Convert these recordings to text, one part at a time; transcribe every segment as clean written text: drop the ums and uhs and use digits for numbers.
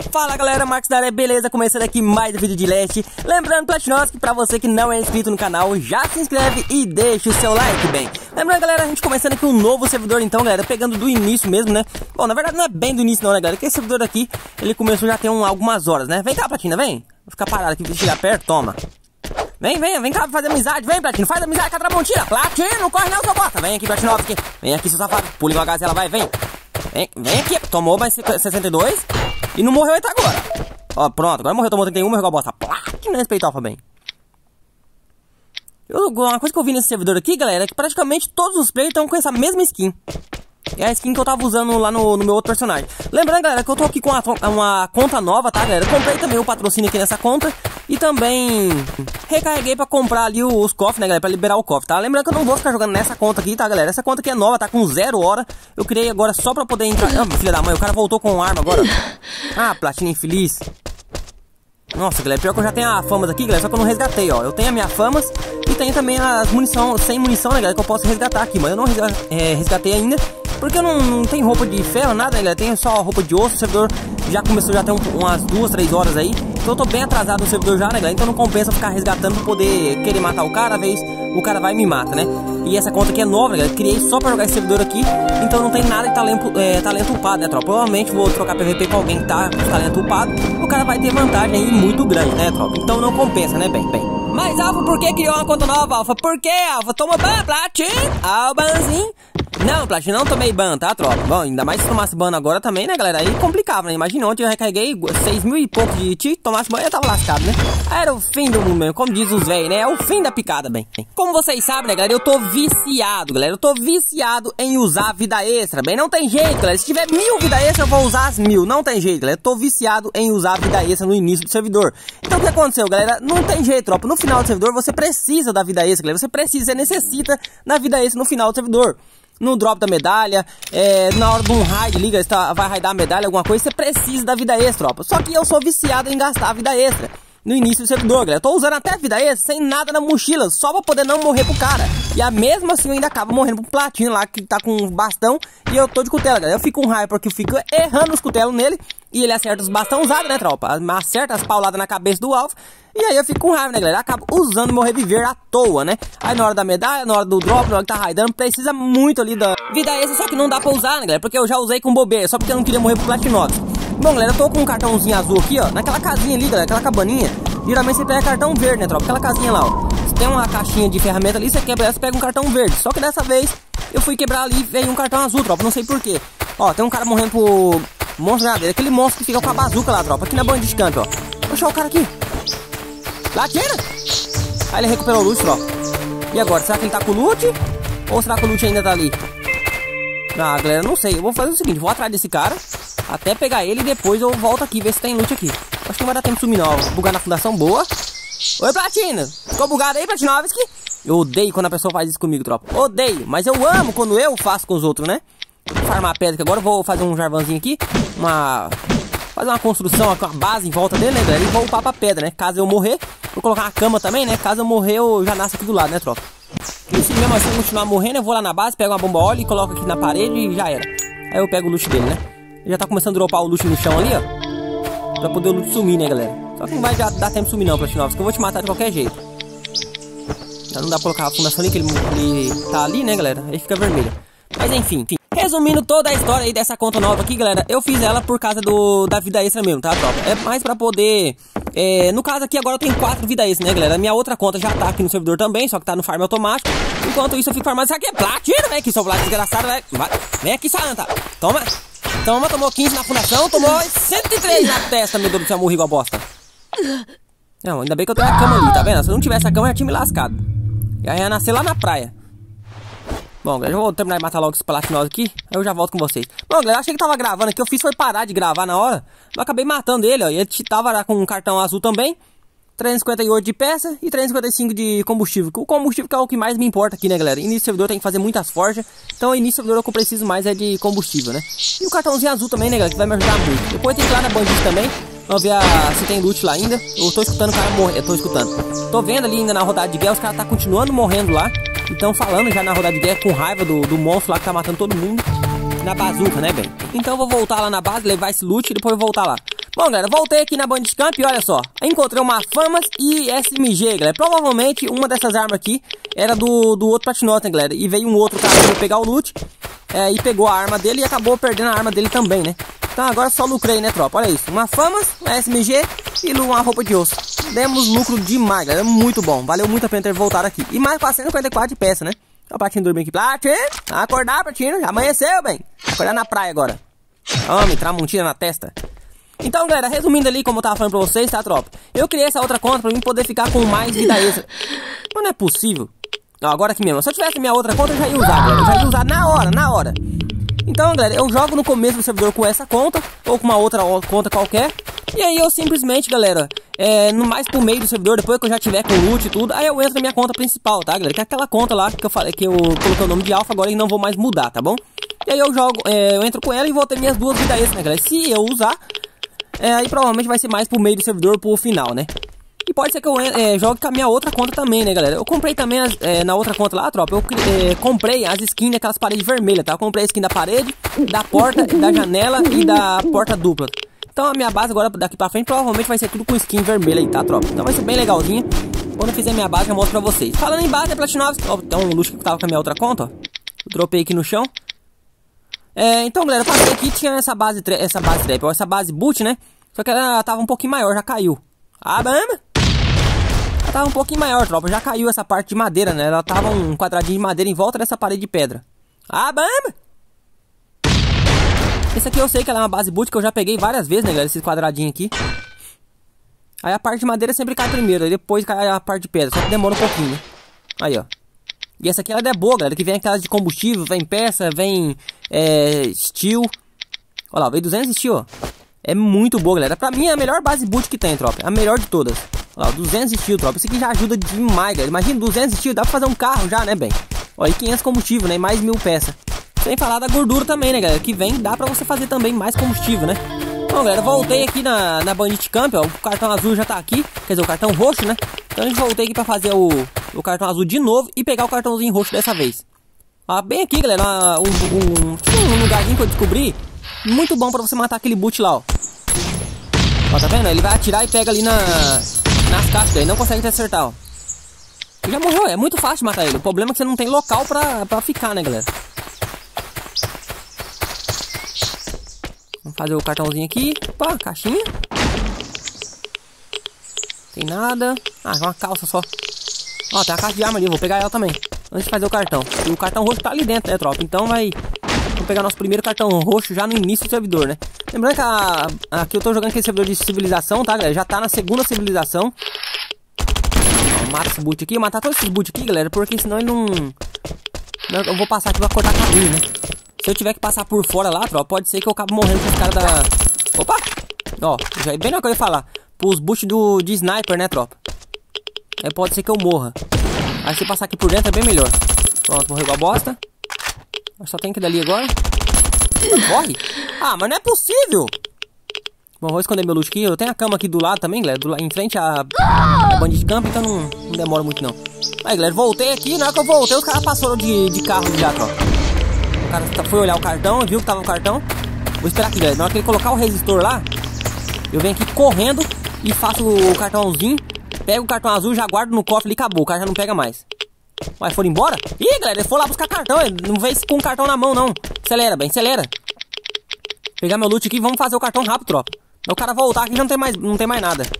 Fala galera, Marcos da área, beleza? Começando aqui mais um vídeo de Leste. Lembrando, Platinos, que pra você que não é inscrito no canal, já se inscreve e deixa o seu like, bem. Lembrando galera, a gente começando aqui um novo servidor então, galera, pegando do início mesmo, né? Bom, na verdade não é bem do início não, né galera, porque esse servidor aqui, ele começou já tem algumas horas, né? Vem cá, Platina, vem. Vou ficar parado aqui, chegar perto, toma. Vem cá fazer amizade, vem Platino, faz amizade com a Tramontina. Platino, não corre não, seu bosta. Vem aqui, Platinovski, vem aqui, seu safado. Pula uma gazela, vai, vem aqui, tomou mais 62 e não morreu até agora. Ó, pronto, agora morreu, tomou 31, morreu com a bosta. Platino, respeitou, bem. Uma coisa que eu vi nesse servidor aqui, galera, é que praticamente todos os players estão com essa mesma skin. É a skin que eu tava usando lá no meu outro personagem. Lembrando, galera, que eu tô aqui com uma conta nova, tá, galera? Eu comprei também o patrocínio aqui nessa conta. E também recarreguei pra comprar ali os cofres, né, galera? Pra liberar o cofre, tá? Lembrando que eu não vou ficar jogando nessa conta aqui, tá, galera? Essa conta aqui é nova, tá com 0 hora. Eu criei agora só pra poder entrar... Ah, filha da mãe, o cara voltou com arma agora. Ah, Platina infeliz. Nossa, galera, pior que eu já tenho a famas aqui, galera, só que eu não resgatei, ó. Eu tenho a minha famas e tenho também as munição, sem munição, né, galera, que eu posso resgatar aqui. Mas eu não resgatei ainda, porque eu não tenho roupa de ferro, nada, né, galera. Tenho só roupa de osso. O servidor já começou, já tem umas 2, 3 horas aí. Então eu tô bem atrasado no servidor já, né, galera. Então não compensa ficar resgatando pra poder querer matar o cara, às vezes o cara vai e me mata, né. E essa conta aqui é nova, né, galera. Criei só pra jogar esse servidor aqui. Então não tem nada de talento upado, né, tropa. Provavelmente vou trocar PVP com alguém que tá com talento upado. O cara vai ter vantagem aí muito grande, né, tropa. Então não compensa, né, bem. Mas, Alfa, por que criou uma conta nova, Alfa? Por que, Alfa? Toma ban, Platin! Albanzinho! Não, Platin, não tomei ban, tá, tropa? Bom, ainda mais se tomasse ban agora também, né, galera? Aí complicava, né? Imagina, ontem eu recarreguei 6 mil e pouco de ti, tomasse ban, eu tava lascado, né? Era o fim do mundo mesmo, como diz os velhos, né? É o fim da picada, bem. Como vocês sabem, né, galera? Eu tô viciado, galera. Eu tô viciado em usar vida extra, bem. Não tem jeito, galera. Se tiver 1000 vida extra, eu vou usar as 1000. Não tem jeito, galera. Eu tô viciado em usar vida extra no início do servidor. Então o que aconteceu, galera? Não tem jeito, tropa. No final do servidor, você precisa da vida extra, galera. Você necessita da vida extra no final do servidor. No drop da medalha, na hora de um raid, liga, vai raidar a medalha, alguma coisa, você precisa da vida extra, tropa. Só que eu sou viciado em gastar a vida extra no início do servidor, galera. Eu tô usando até a vida extra sem nada na mochila, só pra poder não morrer pro cara. E a mesma assim eu ainda acabo morrendo pro Platino lá, que tá com um bastão, e eu tô de cutela, galera. Eu fico com raiva porque eu fico errando os cutelos nele, e ele acerta os bastão usados, né, tropa? Acerta as pauladas na cabeça do alvo. E aí eu fico com raiva, né, galera? Acabo usando meu reviver à toa, né? Aí na hora da medalha, na hora do drop, na hora que tá raidando, precisa muito ali da vida extra, só que não dá pra usar, né, galera? Porque eu já usei com bobeira, só porque eu não queria morrer pro Platinox. Bom, galera, eu tô com um cartãozinho azul aqui, ó, naquela casinha ali, galera, aquela cabaninha. Geralmente você pega cartão verde, né, tropa? Aquela casinha lá, ó. Você tem uma caixinha de ferramenta ali, você quebra ela, você pega um cartão verde. Só que dessa vez eu fui quebrar ali e veio um cartão azul, tropa, não sei porquê. Ó, tem um cara morrendo pro monstro nada, aquele monstro que fica com a bazuca lá, tropa, aqui na Bandit Camp, ó. Vou achar o cara aqui. Platina! Aí ele recuperou o loot, tropa. E agora, será que ele tá com o loot? Ou será que o loot ainda tá ali? Ah, galera, não sei. Eu vou fazer o seguinte, vou atrás desse cara até pegar ele e depois eu volto aqui, ver se tem loot aqui. Acho que não vai dar tempo de sumir não. Bugar na fundação, boa. Oi, Platina! Ficou bugado aí, Platinovski? Eu odeio quando a pessoa faz isso comigo, tropa. Odeio, mas eu amo quando eu faço com os outros, né? Vou farmar a pedra aqui agora, eu vou fazer um jarvanzinho aqui. Fazer uma construção com a base em volta dele, né, galera? E vou upar pra pedra, né? Caso eu morrer, vou colocar uma cama também, né? Caso eu morrer, eu já nasço aqui do lado, né, tropa? E se mesmo assim continuar morrendo, eu vou lá na base, pego uma bomba óleo e coloco aqui na parede e já era. Aí eu pego o loot dele, né? Já tá começando a dropar o loot no chão ali, ó. Pra poder o loot sumir, né, galera? Só que não vai dar tempo de sumir não, Platinovski, que eu vou te matar de qualquer jeito. Já não dá pra colocar a fundação ali, que ele tá ali, né, galera? Aí fica vermelho. Mas enfim. Resumindo toda a história aí dessa conta nova aqui, galera, eu fiz ela por causa da vida extra mesmo, tá, tropa? É mais pra poder... no caso aqui agora eu tenho 4 vida extra, né, galera? Minha outra conta já tá aqui no servidor também, só que tá no farm automático. Enquanto isso eu fico farmando. Isso aqui é Platina, vem aqui, seu Vlad desgraçado, vai. Vem aqui, Santa. Tomou 15 na fundação, tomou 103 na testa, meu Deus do céu, morri igual bosta. Não, ainda bem que eu tenho a cama ali, tá vendo? Se eu não tivesse a cama, eu já tinha me lascado. E aí ia nascer lá na praia. Bom, galera, eu vou terminar de matar logo esse Platinox aqui, aí eu já volto com vocês. Bom, galera, achei que tava gravando aqui, eu fiz foi parar de gravar na hora, mas eu acabei matando ele, ó, e ele tava lá com um cartão azul também, 358 de peça e 355 de combustível. O combustível que é o que mais me importa aqui, né, galera? Início do servidor tem que fazer muitas forjas, então início do servidor o que eu preciso mais é de combustível, né? E o cartãozinho azul também, né, galera, que vai me ajudar muito. Depois tem que ir lá na Bandit também, vamos ver se tem loot lá ainda. Eu tô escutando o cara morrer, eu tô escutando. Tô vendo ali ainda na rodada de guerra, os caras tá continuando morrendo lá. Então falando já na rodada de guerra com raiva do monstro lá que tá matando todo mundo. Na bazuca, né, bem? Então eu vou voltar lá na base, levar esse loot e depois eu voltar lá. Bom, galera, voltei aqui na Bandicamp e olha só. Encontrei uma Famas e SMG, galera. Provavelmente uma dessas armas aqui era do outro Platinota, né, galera. E veio um outro cara pra pegar o loot e pegou a arma dele e acabou perdendo a arma dele também, né? Então agora só lucrei, né, tropa? Olha isso. Uma Famas, uma SMG e uma roupa de osso. Demos lucro demais, galera. Muito bom. Valeu muito a pena ter voltado aqui. E mais 454 de peça, né? Olha o Platino dormindo aqui. Platino! Acordar, Platino. Já amanheceu, bem. Acordar na praia agora. Homem, tramontina na testa. Então, galera, resumindo ali, como eu tava falando pra vocês, tá, tropa? Eu criei essa outra conta pra mim poder ficar com mais vida extra. Mas não é possível. Ó, agora aqui mesmo. Se eu tivesse minha outra conta, eu já ia usar, galera. Eu já ia usar na hora. Então, galera, eu jogo no começo do servidor com essa conta, ou com uma outra conta qualquer. E aí eu simplesmente, galera, no mais pro meio do servidor, depois que eu já tiver com loot e tudo, aí eu entro na minha conta principal, tá, galera? Que é aquela conta lá que eu falei, que eu coloquei o nome de alfa agora e não vou mais mudar, tá bom? E aí eu jogo, eu entro com ela e vou ter minhas duas vidas extras, né, galera? Se eu usar, aí provavelmente vai ser mais pro meio do servidor, pro final, né? E pode ser que eu jogue com a minha outra conta também, né, galera? Eu comprei também na outra conta lá, tropa. Eu comprei as skins daquelas paredes vermelhas, tá? Eu comprei a skin da parede, da porta, da janela e da porta dupla. Então a minha base agora, daqui pra frente, provavelmente vai ser tudo com skin vermelha aí, tá, tropa? Então vai ser bem legalzinho. Quando eu fizer minha base, eu mostro pra vocês. Falando em base, é Platinovski. Ó, tem um luxo que tava com a minha outra conta, ó. Eu dropei aqui no chão. Então, galera, eu passei aqui, tinha essa base trap, ó, essa base boot, né? Só que ela tava um pouquinho maior, já caiu. Ah, bamba! Ela tava um pouquinho maior, tropa. Já caiu essa parte de madeira, né? Ela tava um quadradinho de madeira em volta dessa parede de pedra. Ah, bamba! Esse aqui eu sei que ela é uma base boot que eu já peguei várias vezes, né, galera? Esse quadradinho aqui. Aí a parte de madeira sempre cai primeiro, aí depois cai a parte de pedra. Só que demora um pouquinho, né? Aí, ó. E essa aqui ela é boa, galera. Que vem aquelas de combustível, vem peça, vem steel. Olha lá, veio 200 steel, ó. É muito boa, galera. Pra mim é a melhor base boot que tem, tropa. A melhor de todas. Olha lá, 200 steel, tropa. Isso aqui já ajuda demais, galera. Imagina, 200 steel, dá pra fazer um carro já, né, bem? Olha, e 500 combustível, né? Mais 1000 peças. Sem falar da gordura também, né, galera? Que vem, dá pra você fazer também mais combustível, né? Bom, galera, voltei aqui na Bandicamp, ó. O cartão azul já tá aqui. Quer dizer, o cartão roxo, né? Então a gente voltei aqui pra fazer o cartão azul de novo e pegar o cartãozinho roxo dessa vez. Ó, bem aqui, galera, um lugarzinho que eu descobri. Muito bom pra você matar aquele boot lá, ó. Ó, tá vendo? Ele vai atirar e pega ali nas caixas, daí não consegue te acertar, ó. Ele já morreu, é muito fácil de matar ele. O problema é que você não tem local pra ficar, né, galera? Vamos fazer o cartãozinho aqui. Opa, caixinha. Tem nada. Ah, uma calça só. Ó, tem uma caixa de arma ali, vou pegar ela também. Antes de fazer o cartão. E o cartão roxo tá ali dentro, né, tropa? Então vamos pegar nosso primeiro cartão roxo já no início do servidor, né? Lembrando que aqui eu tô jogando aquele servidor de civilização, tá, galera? Já tá na segunda civilização. Ó, mata esse boot aqui. Vou matar todos esses boot aqui, galera, porque senão ele não... Eu vou passar aqui pra cortar caminho, né? Se eu tiver que passar por fora lá, tropa, pode ser que eu acabe morrendo com os caras da... Opa! Ó, já é bem na que eu ia falar. Pros boosts de sniper, né, tropa? Aí pode ser que eu morra. Aí se passar aqui por dentro é bem melhor. Pronto, morreu igual bosta. Só tem que ir dali agora. Corre! Ah, mas não é possível! Bom, vou esconder meu loot aqui. Eu tenho a cama aqui do lado também, galera. Em frente a Bandicamp, então não demora muito não. Aí, galera, voltei aqui. Na hora que eu voltei, os caras passaram de carro já, tropa. O cara foi olhar o cartão, viu que tava no cartão. Vou esperar aqui, galera. Na hora que ele colocar o resistor lá, eu venho aqui correndo e faço o cartãozinho. Pego o cartão azul, já guardo no cofre e acabou. O cara já não pega mais. Mas foram embora? Ih, galera, ele foi lá buscar cartão. Ele não veio com o cartão na mão, não. Acelera, bem, acelera. Pegar meu loot aqui e vamos fazer o cartão rápido, tropa. O cara voltar aqui já não tem mais nada.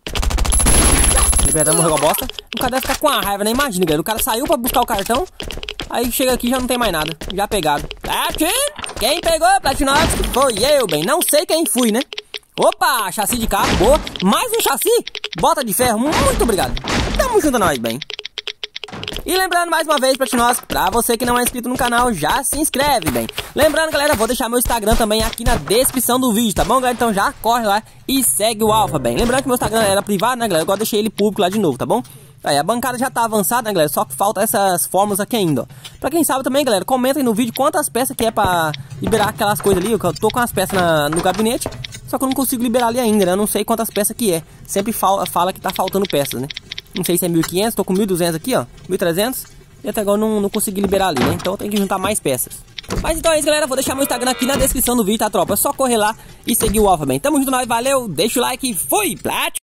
Libertamos, morreu a bosta. O cara deve ficar com a raiva, né? Imagina, galera. O cara saiu pra buscar o cartão. Aí chega aqui e já não tem mais nada. Já pegaram. Quem pegou, Platinovski? Foi eu, bem. Não sei quem fui, né? Opa, chassi de carro, boa. Mais um chassi, bota de ferro, muito obrigado. Tamo junto a nós, bem. E lembrando mais uma vez, Platinovski, pra você que não é inscrito no canal, já se inscreve, bem. Lembrando, galera, vou deixar meu Instagram também aqui na descrição do vídeo, tá bom, galera? Então já corre lá e segue o Alpha, bem. Lembrando que meu Instagram era privado, né, galera? Agora deixei ele público lá de novo, tá bom? Aí, a bancada já tá avançada, né, galera? Só que falta essas fórmulas aqui ainda, ó. Pra quem sabe também, galera, comentem no vídeo quantas peças que é pra liberar aquelas coisas ali. Eu tô com as peças no gabinete, só que eu não consigo liberar ali ainda, né? Eu não sei quantas peças que é. Sempre fala que tá faltando peças, né? Não sei se é 1500, tô com 1200 aqui, ó. 1300. E até agora eu não consegui liberar ali, né? Então tem que juntar mais peças. Mas então é isso, galera. Vou deixar meu Instagram aqui na descrição do vídeo, tá, tropa? É só correr lá e seguir o Alpha Man. Tamo junto, nós. Valeu. Deixa o like. Fui. Plat.